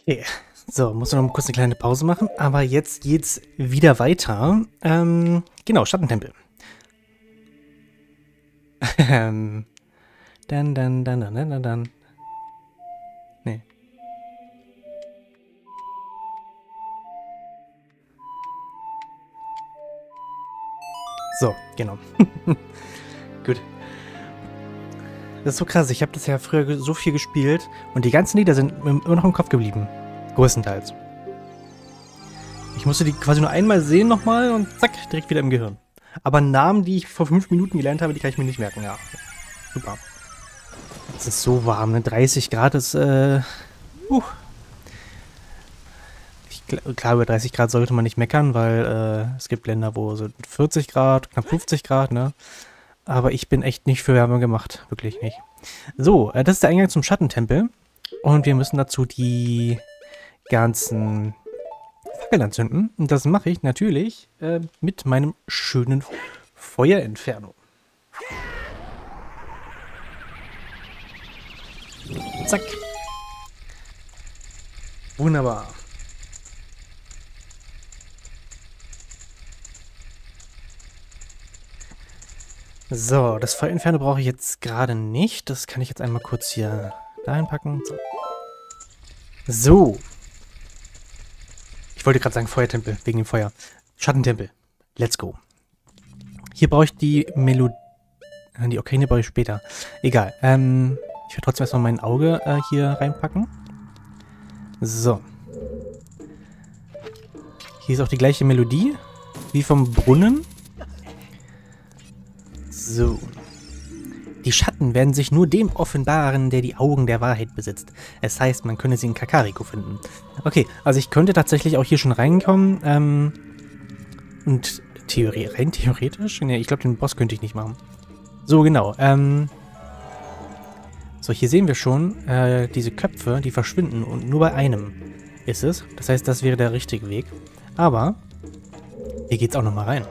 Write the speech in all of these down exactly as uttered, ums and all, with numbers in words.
Okay, so, muss noch mal kurz eine kleine Pause machen, aber jetzt geht's wieder weiter. Ähm, genau, Schattentempel. Ähm, dann, dann, dann, dann, dann, dann. Nee. So, genau. Gut. Das ist so krass, ich habe das ja früher so viel gespielt und die ganzen Lieder sind mir immer noch im Kopf geblieben. Größtenteils. Ich musste die quasi nur einmal sehen nochmal und zack, direkt wieder im Gehirn. Aber Namen, die ich vor fünf Minuten gelernt habe, die kann ich mir nicht merken. Ja, super. Es ist so warm, ne? dreißig Grad ist, äh, uh. Ich, klar, über dreißig Grad sollte man nicht meckern, weil äh, es gibt Länder, wo so vierzig Grad, knapp fünfzig Grad, ne? Aber ich bin echt nicht für Wärme gemacht. Wirklich nicht. So, äh, das ist der Eingang zum Schattentempel. Und wir müssen dazu die ganzen Fackeln anzünden. Und das mache ich natürlich äh, mit meinem schönen Feuerinferno. Zack. Wunderbar. So, das Feuerinferno brauche ich jetzt gerade nicht. Das kann ich jetzt einmal kurz hier dahin packen. So. So. Ich wollte gerade sagen Feuertempel, wegen dem Feuer. Schattentempel. Let's go. Hier brauche ich die Melodie. Die Ocarina brauche ich später. Egal. Ähm, ich werde trotzdem erstmal mein Auge äh, hier reinpacken. So. Hier ist auch die gleiche Melodie wie vom Brunnen. So. Die Schatten werden sich nur dem offenbaren, der die Augen der Wahrheit besitzt. Es heißt, man könne sie in Kakariko finden. Okay, also ich könnte tatsächlich auch hier schon reinkommen. Ähm, und Theorie, rein theoretisch? Ne, ich glaube, den Boss könnte ich nicht machen. So, genau. Ähm, so, hier sehen wir schon, äh, diese Köpfe, die verschwinden und nur bei einem ist es. Das heißt, das wäre der richtige Weg. Aber hier geht's auch nochmal rein.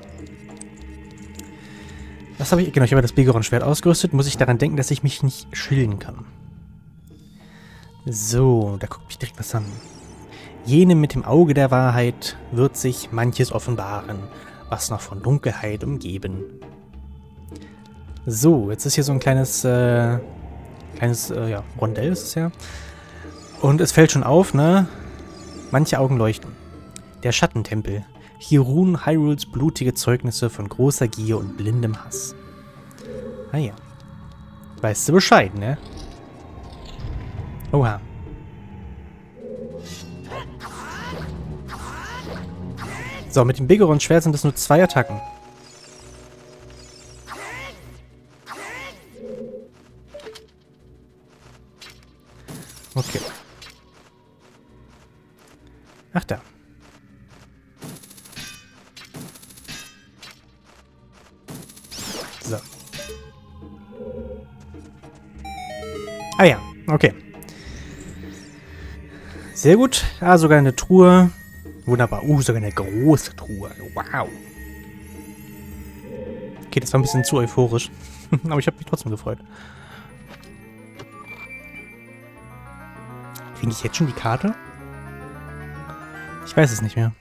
Was habe ich? Genau, ich habe das Begeron-Schwert ausgerüstet. Muss ich daran denken, dass ich mich nicht schilden kann. So, da guckt mich direkt was an. Jenem mit dem Auge der Wahrheit wird sich manches offenbaren, was noch von Dunkelheit umgeben. So, jetzt ist hier so ein kleines, äh, kleines, äh, ja, Rondell ist es ja. Und es fällt schon auf, ne? Manche Augen leuchten. Der Schattentempel. Hier ruhen Hyrules blutige Zeugnisse von großer Gier und blindem Hass. Ah ja. Weißt du Bescheid, ne? Oha. So, mit dem Begeron-Schwert sind es nur zwei Attacken. Okay. Ach da. So. Ah ja, okay. Sehr gut. Ah, sogar eine Truhe. Wunderbar. Uh, sogar eine große Truhe. Wow. Okay, das war ein bisschen zu euphorisch. Aber ich habe mich trotzdem gefreut. Kriege ich jetzt schon die Karte? Ich weiß es nicht mehr.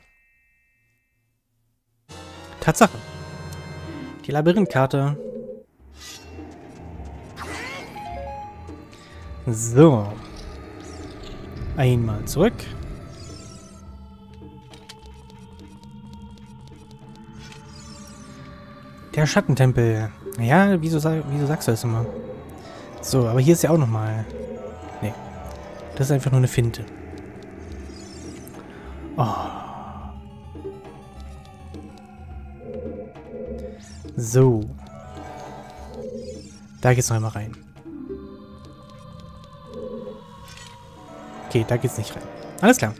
Tatsache. Die Labyrinthkarte. So. Einmal zurück. Der Schattentempel. Ja, wieso, wieso sagst du das immer? So, aber hier ist ja auch nochmal. Nee. Das ist einfach nur eine Finte. Oh. So. Da geht's noch einmal rein. Okay, da geht's nicht rein. Alles klar.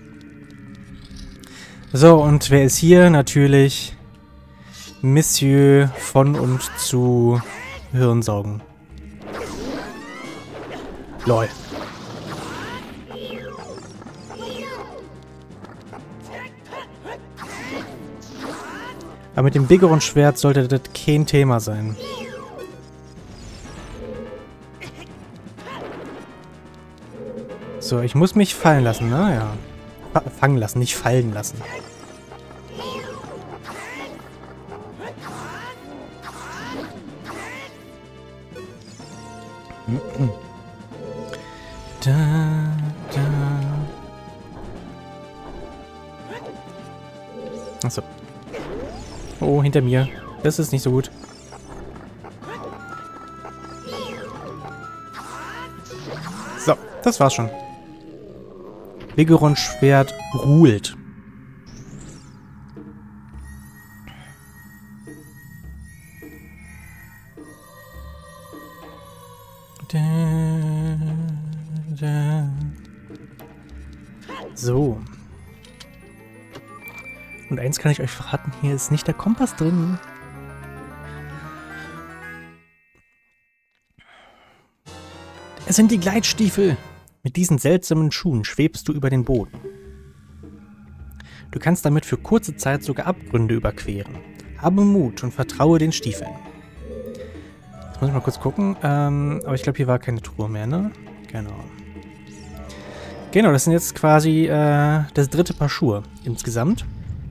So, und wer ist hier? Natürlich Monsieur von und zu Hirnsaugen. Lol. Aber mit dem Begeron-Schwert sollte das kein Thema sein. So, ich muss mich fallen lassen, ne? Ja. Fa- Fangen lassen, nicht fallen lassen. Da, da. Achso. Oh, hinter mir. Das ist nicht so gut. So, das war's schon. Vigoron-Schwert ruht. Da, da. So. Und eins kann ich euch verraten, hier ist nicht der Kompass drin. Es sind die Gleitstiefel. Mit diesen seltsamen Schuhen schwebst du über den Boden. Du kannst damit für kurze Zeit sogar Abgründe überqueren. Habe Mut und vertraue den Stiefeln. Jetzt muss ich mal kurz gucken. Ähm, aber ich glaube, hier war keine Truhe mehr, ne? Genau. Genau, das sind jetzt quasi äh, das dritte Paar Schuhe insgesamt.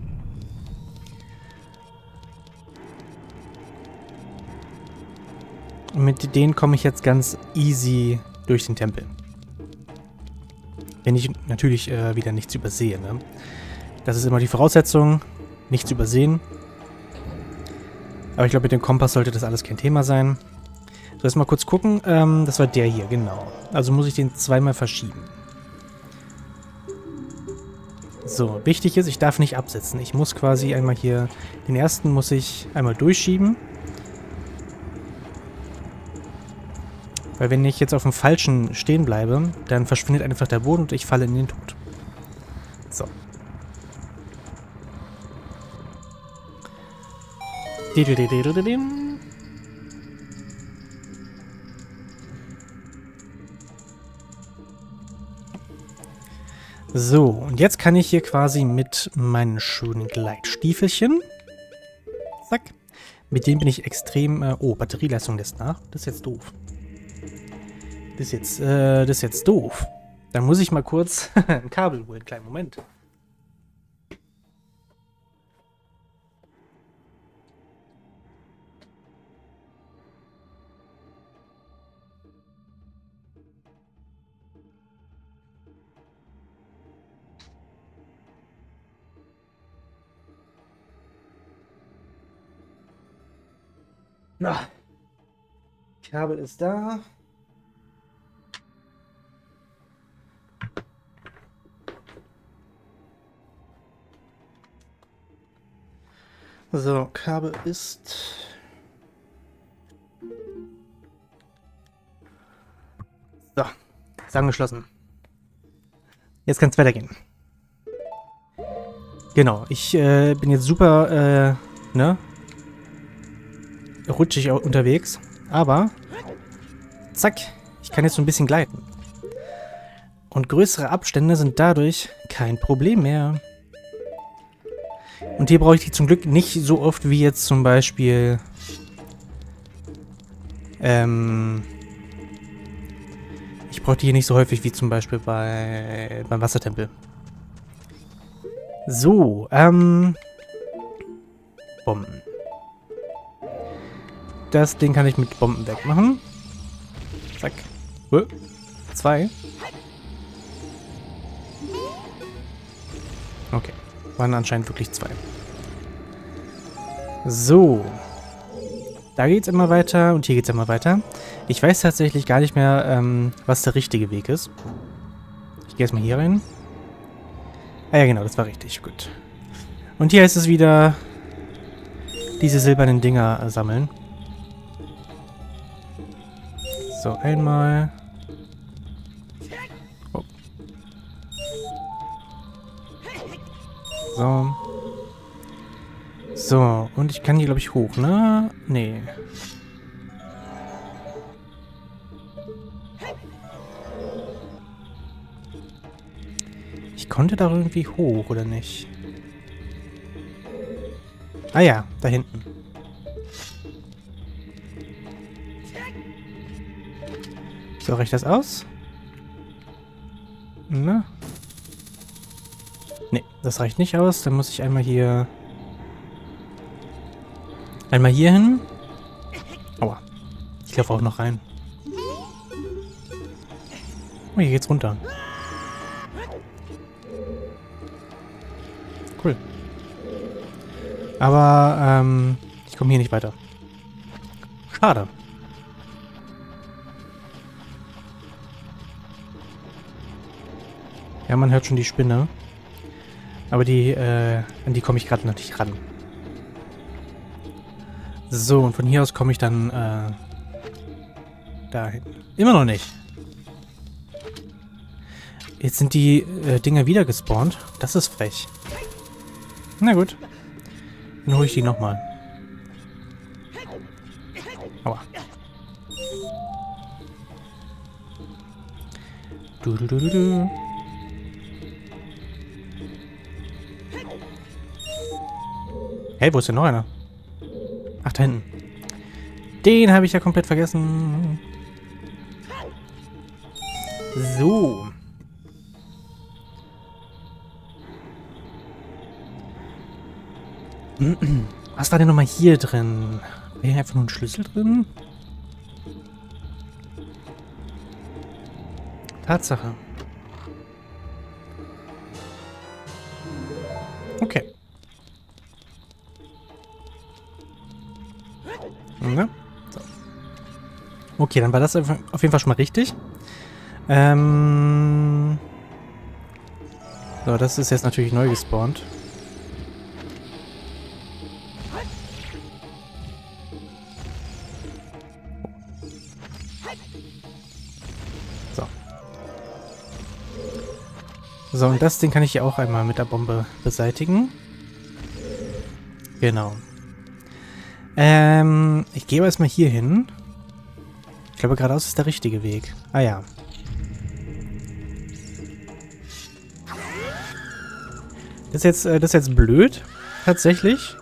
Und mit denen komme ich jetzt ganz easy durch den Tempel. Wenn ich natürlich äh, wieder nichts übersehe, ne? Das ist immer die Voraussetzung, nichts übersehen. Aber ich glaube, mit dem Kompass sollte das alles kein Thema sein. So, jetzt mal kurz gucken. Ähm, das war der hier, genau. Also muss ich den zweimal verschieben. So, wichtig ist, ich darf nicht absetzen. Ich muss quasi einmal hier, den ersten muss ich einmal durchschieben. Weil wenn ich jetzt auf dem Falschen stehen bleibe, dann verschwindet einfach der Boden und ich falle in den Tod. So. So, und jetzt kann ich hier quasi mit meinen schönen Gleitstiefelchen, zack, mit denen bin ich extrem, äh, oh, Batterieleistung lässt nach, das ist jetzt doof. Das ist jetzt, äh, das ist jetzt doof. Dann muss ich mal kurz ein Kabel holen, kleinen Moment. Na, Kabel ist da. So, Kabel ist... So, ist angeschlossen. Jetzt kann es weitergehen. Genau, ich äh, bin jetzt super, äh, ne? Rutschig unterwegs. Aber, zack, ich kann jetzt so ein bisschen gleiten. Und größere Abstände sind dadurch kein Problem mehr. Und hier brauche ich die zum Glück nicht so oft wie jetzt zum Beispiel ähm, ich brauche die hier nicht so häufig wie zum Beispiel bei beim Wassertempel. So, ähm Bomben. Das Ding kann ich mit Bomben wegmachen. Zack. Uh, zwei. Okay. Waren anscheinend wirklich zwei. So. Da geht's immer weiter und hier geht's immer weiter. Ich weiß tatsächlich gar nicht mehr, ähm, was der richtige Weg ist. Ich gehe erstmal hier rein. Ah ja, genau, das war richtig. Gut. Und hier ist es wieder diese silbernen Dinger äh, sammeln. So, einmal. Oh. So. So, und ich kann hier, glaube ich, hoch, ne? Nee. Ich konnte da irgendwie hoch, oder nicht? Ah ja, da hinten. So, reicht das aus? Na? Ne, das reicht nicht aus. Dann muss ich einmal hier... Einmal hier hin. Aua. Ich laufe auch noch rein. Oh, hier geht's runter. Cool. Aber, ähm, ich komme hier nicht weiter. Schade. Ja, man hört schon die Spinne. Aber die, äh, an die komme ich gerade noch nicht ran. So, und von hier aus komme ich dann, äh, dahin. Immer noch nicht. Jetzt sind die äh, Dinger wieder gespawnt. Das ist frech. Na gut. Dann hole ich die nochmal. Aua. Du, du, du, du, du. Hey, wo ist denn noch einer? Ach, da hinten. Den habe ich ja komplett vergessen. So. Was war denn nochmal hier drin? War hier einfach nur ein Schlüssel drin? Tatsache. Okay. Ja. So. Okay, dann war das auf jeden Fall schon mal richtig. Ähm so, das ist jetzt natürlich neu gespawnt. So. So, und das Ding kann ich hier auch einmal mit der Bombe beseitigen. Genau. Ähm, ich gehe aber erstmal hier hin. Ich glaube, geradeaus ist der richtige Weg. Ah ja. Das ist jetzt, äh, das ist jetzt blöd. Tatsächlich.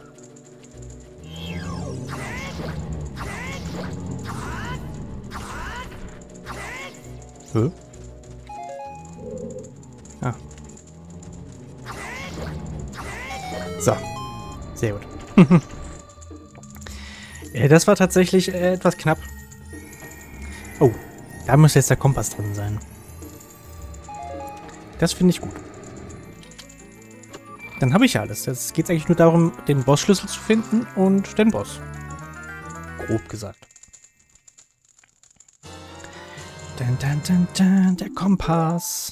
Hä? Ah. So. Sehr gut. Das war tatsächlich äh, etwas knapp. Oh, da müsste jetzt der Kompass drin sein. Das finde ich gut. Dann habe ich ja alles. Jetzt geht es eigentlich nur darum, den Bossschlüssel zu finden und den Boss. Grob gesagt. Dun, dun, dun, dun, der Kompass.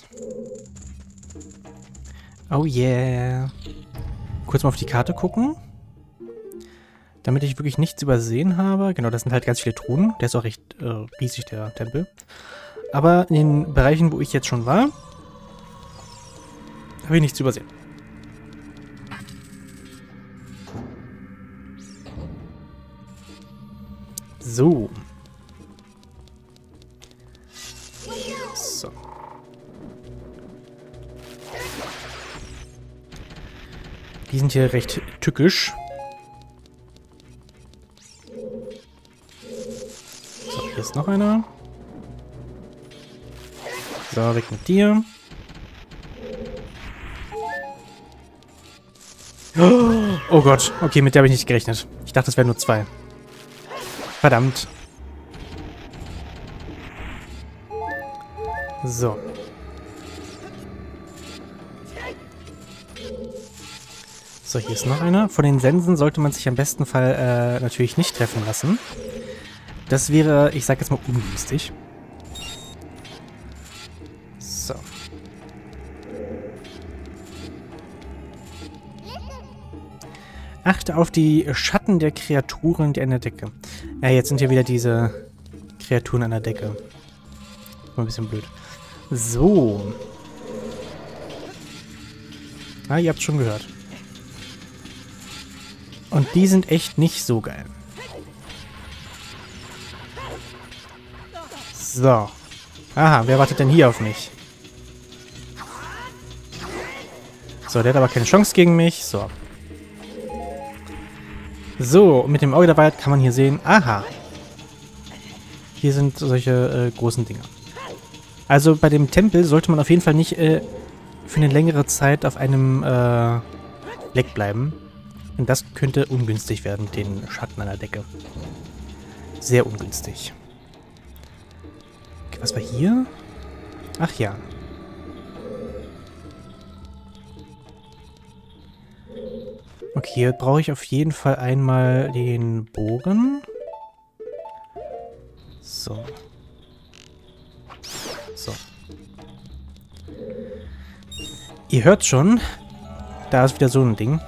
Oh yeah. Kurz mal auf die Karte gucken. Damit ich wirklich nichts übersehen habe. Genau, das sind halt ganz viele Truhen. Der ist auch recht äh, riesig, der Tempel. Aber in den Bereichen, wo ich jetzt schon war, habe ich nichts übersehen. So. So. Die sind hier recht tückisch. So, hier ist noch einer. So, weg mit dir. Oh Gott. Okay, mit der habe ich nicht gerechnet. Ich dachte, es wären nur zwei. Verdammt. So. So, hier ist noch einer. Von den Sensen sollte man sich am besten Fall äh, natürlich nicht treffen lassen. Das wäre, ich sag jetzt mal, ungünstig. So. Achte auf die Schatten der Kreaturen, die an der Decke. Ja, jetzt sind hier wieder diese Kreaturen an der Decke. Mal ein bisschen blöd. So. Ah, ihr habt es schon gehört. Und die sind echt nicht so geil. So. Aha, wer wartet denn hier auf mich? So, der hat aber keine Chance gegen mich. So. So, und mit dem Auge der Wahrheit kann man hier sehen, aha. Hier sind solche äh, großen Dinger. Also bei dem Tempel sollte man auf jeden Fall nicht äh, für eine längere Zeit auf einem äh, Fleck bleiben. Und das könnte ungünstig werden mit den Schatten an der Decke. Sehr ungünstig. Okay, was war hier? Ach ja. Okay, hier brauche ich auf jeden Fall einmal den Bogen. So. So. Ihr hört schon, da ist wieder so ein Ding.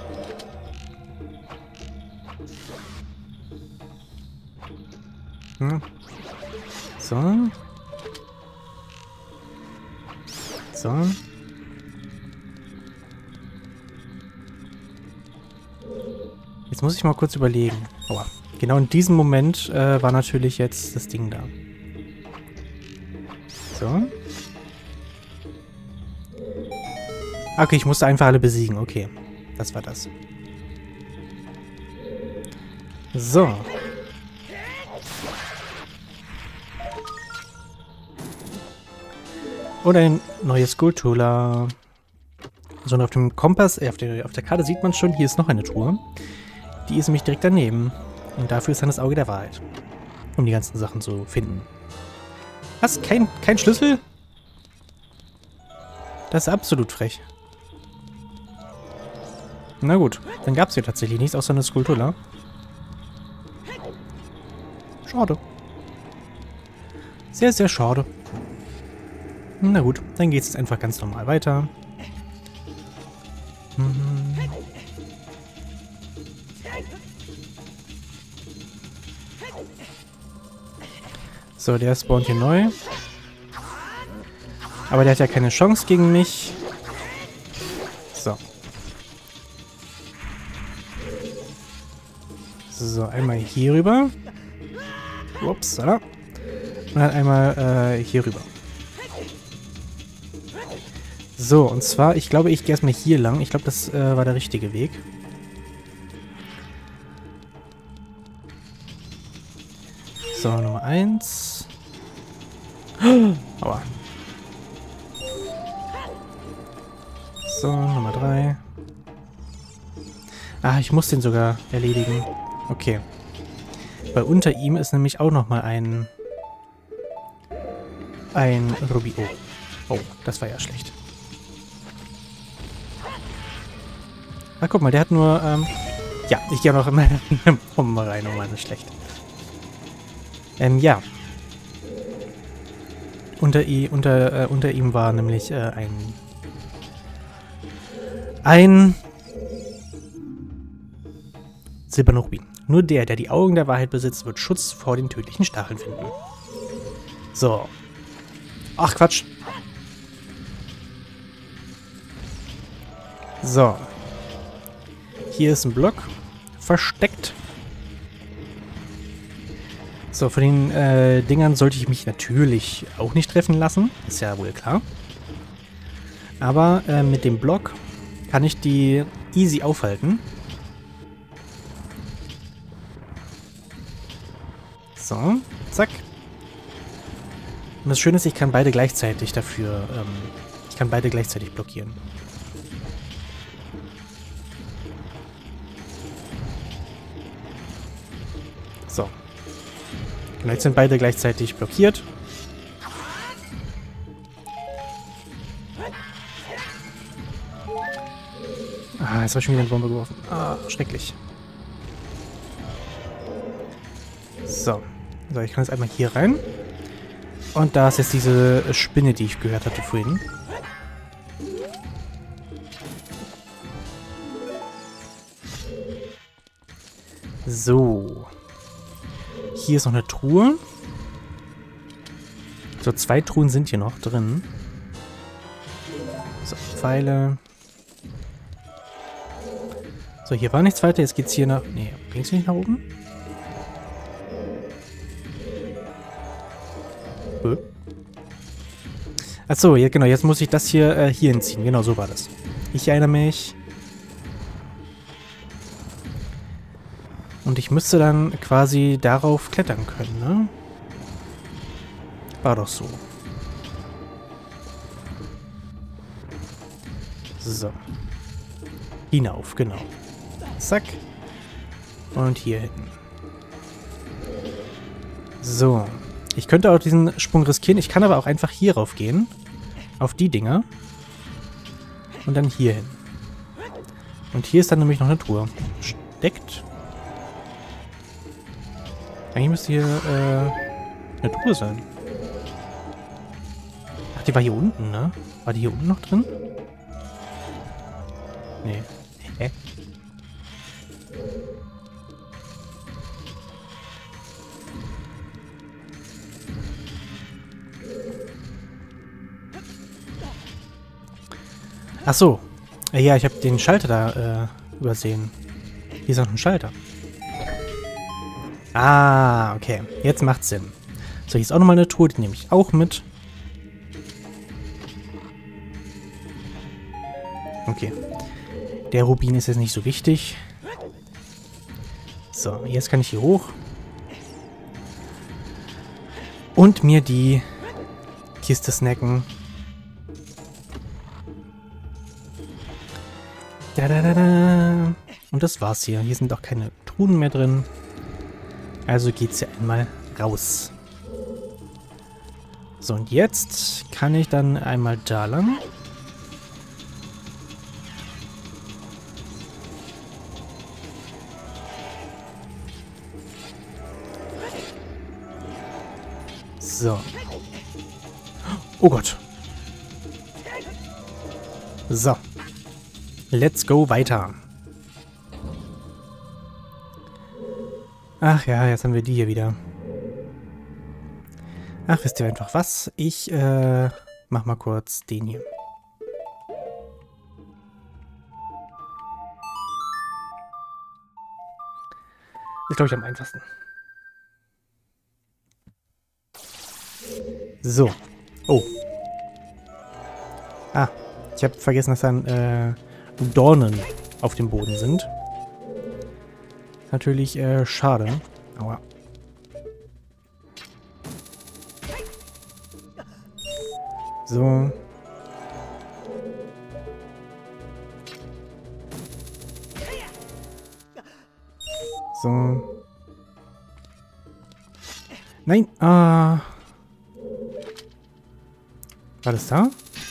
Hm. So. So. Jetzt muss ich mal kurz überlegen. Aua. Genau in diesem Moment äh, war natürlich jetzt das Ding da. So. Okay, ich musste einfach alle besiegen. Okay, das war das. So. Und ein neues Skulltula. So, und auf dem Kompass, äh, auf, der, auf der Karte sieht man schon, hier ist noch eine Truhe. Die ist nämlich direkt daneben. Und dafür ist dann das Auge der Wahrheit. Um die ganzen Sachen zu finden. Was? Kein, kein Schlüssel? Das ist absolut frech. Na gut, dann gab es hier tatsächlich nichts außer eine Skulltula. Schade. Sehr, sehr schade. Na gut, dann geht es jetzt einfach ganz normal weiter. Mhm. So, der spawnt hier neu. Aber der hat ja keine Chance gegen mich. So. So, einmal hier rüber. Ups, da. Und dann einmal äh, hier rüber. So, und zwar, ich glaube, ich gehe erstmal hier lang. Ich glaube, das äh, war der richtige Weg. So, Nummer eins. Aua. So, Nummer drei. Ah, ich muss den sogar erledigen. Okay. Weil unter ihm ist nämlich auch nochmal ein... Ein Ruby. Oh. Oh, das war ja schlecht. Ah, guck mal, der hat nur... Ähm, ja, ich gehe noch in meine Bombe rein. Oh Mann, das ist schlecht. Ähm, ja. Unter, i, unter, äh, unter ihm war nämlich äh, ein... Ein... Silberner Rubin. Nur der, der die Augen der Wahrheit besitzt, wird Schutz vor den tödlichen Stacheln finden. So. Ach, Quatsch. So. Hier ist ein Block. Versteckt. So, von den äh, Dingern sollte ich mich natürlich auch nicht treffen lassen. Ist ja wohl klar. Aber äh, mit dem Block kann ich die easy aufhalten. So, zack. Und das Schöne ist, ich kann beide gleichzeitig dafür, ähm, ich kann beide gleichzeitig blockieren. So. Und jetzt sind beide gleichzeitig blockiert. Ah, jetzt habe ich schon wieder eine Bombe geworfen. Ah, schrecklich. So. So, ich kann jetzt einmal hier rein. Und da ist jetzt diese Spinne, die ich gehört hatte vorhin. So. Hier ist noch eine Truhe. So, zwei Truhen sind hier noch drin. So, Pfeile. So, hier war nichts weiter. Jetzt geht's hier nach... Nee, ging's nicht nach oben? Achso, ja, genau, jetzt muss ich das hier äh, hier hinziehen. Genau, so war das. Ich erinnere mich. Und ich müsste dann quasi darauf klettern können, ne? War doch so. So. Hinauf, genau. Zack. Und hier hinten. So. Ich könnte auch diesen Sprung riskieren. Ich kann aber auch einfach hier rauf gehen. Auf die Dinger. Und dann hier hin. Und hier ist dann nämlich noch eine Truhe. Steckt. Eigentlich müsste hier äh, eine Truhe sein. Ach, die war hier unten, ne? War die hier unten noch drin? Nee. Hä? Ach so. Ja, ich habe den Schalter da äh, übersehen. Hier ist noch ein Schalter. Ah, okay. Jetzt macht's Sinn. So, hier ist auch nochmal eine Truhe, die nehme ich auch mit. Okay. Der Rubin ist jetzt nicht so wichtig. So, jetzt kann ich hier hoch. Und mir die Kiste snacken. Da, da, da, da. Und das war's hier. Hier sind auch keine Truhen mehr drin. Also geht's hier einmal raus. So, und jetzt kann ich dann einmal da lang. So. Oh Gott. So. Let's go weiter. Ach ja, jetzt haben wir die hier wieder. Ach, wisst ihr einfach was? Ich äh, mach mal kurz den hier. Ist, glaube ich, am einfachsten. So. Oh. Ah, ich habe vergessen, dass dann äh, Dornen auf dem Boden sind. Natürlich äh, schade. Aua. So. So. Nein. Ah. War das da?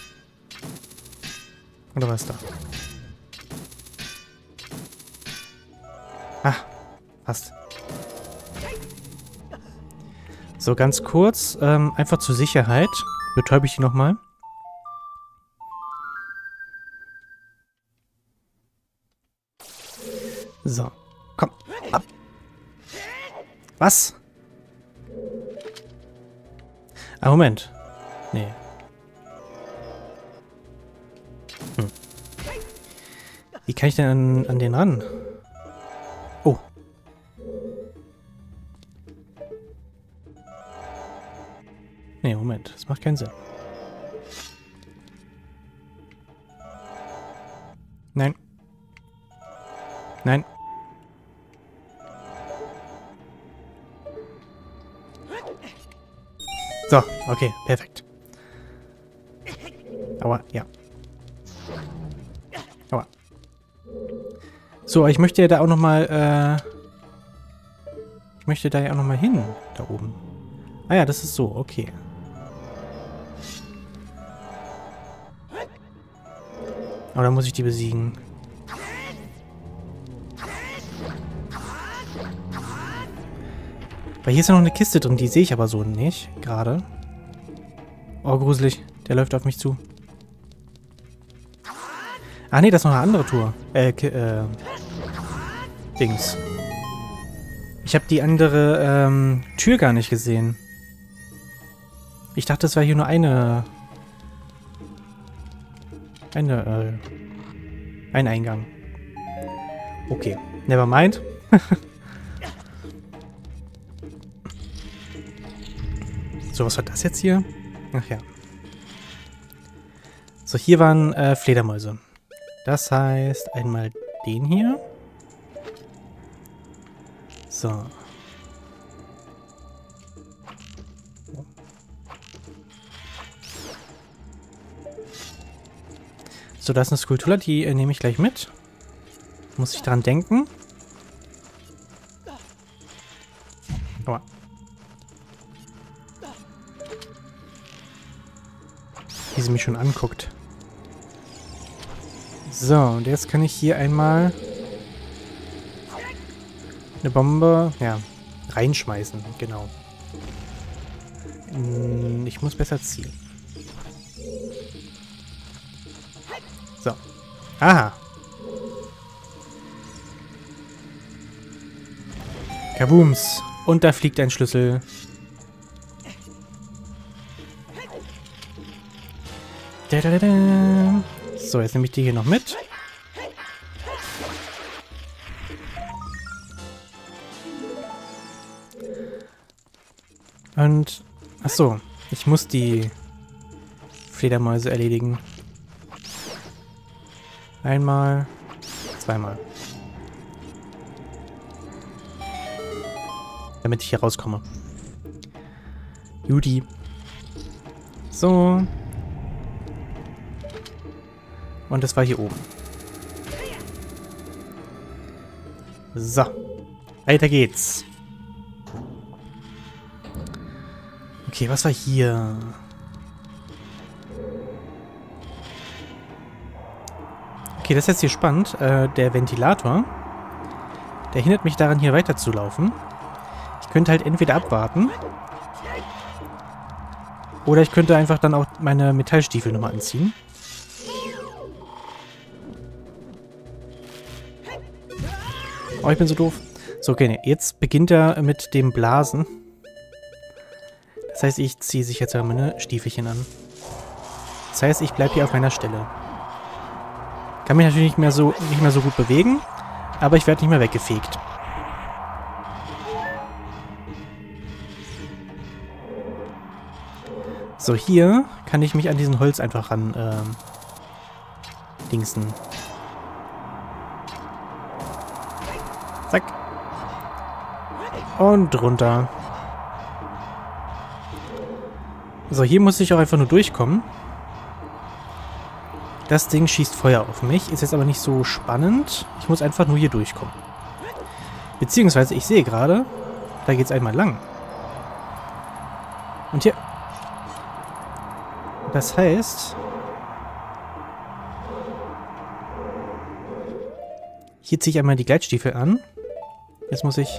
Oder war es da? Ah, passt. So, ganz kurz, ähm, einfach zur Sicherheit betäube ich die nochmal. So, komm, ab. Was? Ah, Moment. Nee. Hm. Wie kann ich denn an, an den ran? Oh. Nee, Moment. Das macht keinen Sinn. Nein. Nein. So, okay, perfekt. Aua, ja. Aua. So, ich möchte ja da auch nochmal, äh... Ich möchte da ja auch nochmal hin, da oben. Ah ja, das ist so, okay. Aber dann muss ich die besiegen. Weil hier ist ja noch eine Kiste drin, die sehe ich aber so nicht, gerade. Oh, gruselig. Der läuft auf mich zu. Ah, nee, das ist noch eine andere Tour. Äh, äh... Dings. Ich habe die andere, ähm, Tür gar nicht gesehen. Ich dachte, es wäre hier nur eine... Eine, äh... Ein Eingang. Okay. Never mind. So, was war das jetzt hier? Ach ja. So, hier waren äh, Fledermäuse. Das heißt, einmal den hier. So. So, da ist eine Skulptur, die äh, nehme ich gleich mit. Muss ich dran denken. Aua. Wie sie mich schon anguckt. So, und jetzt kann ich hier einmal eine Bombe, ja, reinschmeißen. Genau. Ich muss besser zielen. So. Aha. Kabooms. Und da fliegt ein Schlüssel. Da, da, da, da. So, jetzt nehme ich die hier noch mit. Und, ach so, ich muss die Fledermäuse erledigen. Einmal, zweimal. Damit ich hier rauskomme. Judy. So. Und das war hier oben. So. Weiter geht's. Okay, was war hier? Okay, das ist jetzt hier spannend. Äh, der Ventilator, der hindert mich daran, hier weiterzulaufen. Ich könnte halt entweder abwarten. Oder ich könnte einfach dann auch meine Metallstiefel nochmal anziehen. Oh, ich bin so doof. So, okay, nee. Jetzt beginnt er mit dem Blasen. Das heißt, ich ziehe sich jetzt meine Stiefelchen an. Das heißt, ich bleibe hier auf meiner Stelle. Kann mich natürlich nicht mehr so, nicht mehr so gut bewegen, aber ich werde nicht mehr weggefegt. So, hier kann ich mich an diesen Holz einfach ran ähm, dingsen. Zack. Und runter. So, hier muss ich auch einfach nur durchkommen. Das Ding schießt Feuer auf mich. Ist jetzt aber nicht so spannend. Ich muss einfach nur hier durchkommen. Beziehungsweise, ich sehe gerade, da geht es einmal lang. Und hier... Das heißt... Hier ziehe ich einmal die Gleitstiefel an. Jetzt muss ich...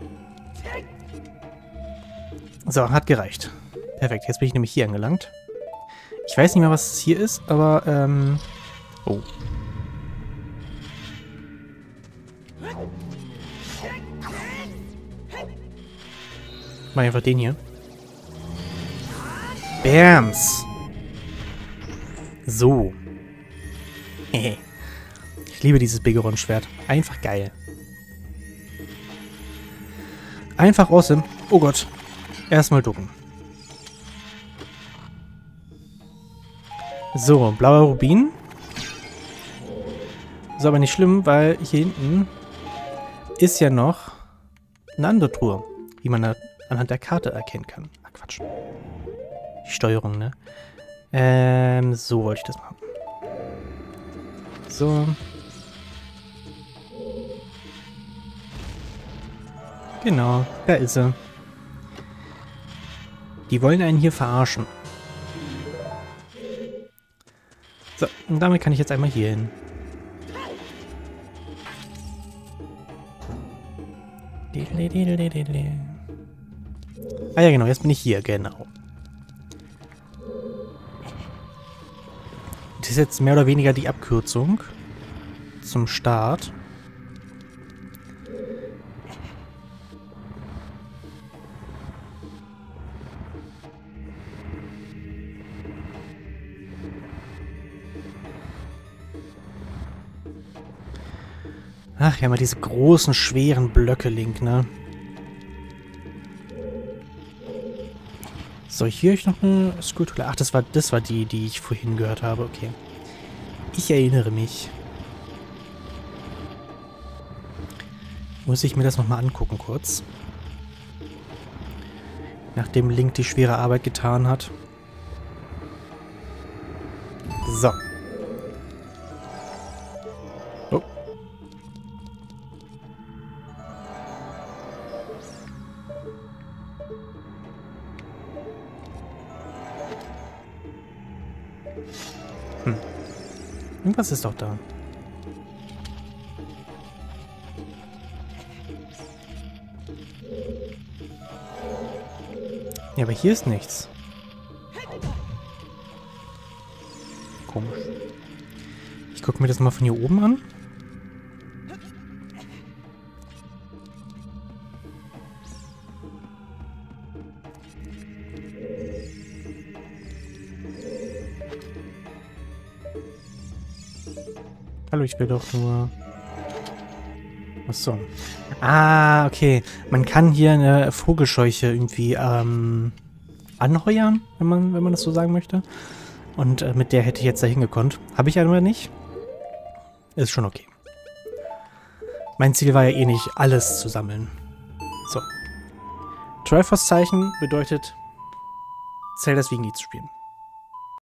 So, hat gereicht. Perfekt, jetzt bin ich nämlich hier angelangt. Ich weiß nicht mehr, was es hier ist, aber, ähm... Oh. Mal einfach den hier. Bams! So. Hehe. Ich liebe dieses Begeron-Schwert. Einfach geil. Einfach awesome. Oh Gott. Erstmal ducken. So, blauer Rubin. Ist aber nicht schlimm, weil hier hinten ist ja noch eine andere Truhe, wie man anhand der Karte erkennen kann. Ach, Quatsch. Die Steuerung, ne? Ähm, so wollte ich das machen. So. Genau, da ist sie. Die wollen einen hier verarschen. So, und damit kann ich jetzt einmal hier hin. Ah ja, genau, jetzt bin ich hier, genau. Das ist jetzt mehr oder weniger die Abkürzung zum Start. Ach ja, mal diese großen, schweren Blöcke, Link, ne? So, hier habe ich noch eine Skulptur. Ach, das war, das war die, die ich vorhin gehört habe. Okay. Ich erinnere mich. Muss ich mir das nochmal angucken, kurz. Nachdem Link die schwere Arbeit getan hat. So. Hm. Irgendwas ist doch da. Ja, aber hier ist nichts. Komisch. Ich gucke mir das mal von hier oben an. Hallo, ich will doch nur... Achso. Ah, okay. Man kann hier eine Vogelscheuche irgendwie ähm, anheuern, wenn man, wenn man das so sagen möchte. Und äh, mit der hätte ich jetzt da hingekonnt. Habe ich aber nicht. Ist schon okay. Mein Ziel war ja eh nicht, alles zu sammeln. So. Triforce-Zeichen bedeutet, Zeldas Wiegen nie zu spielen.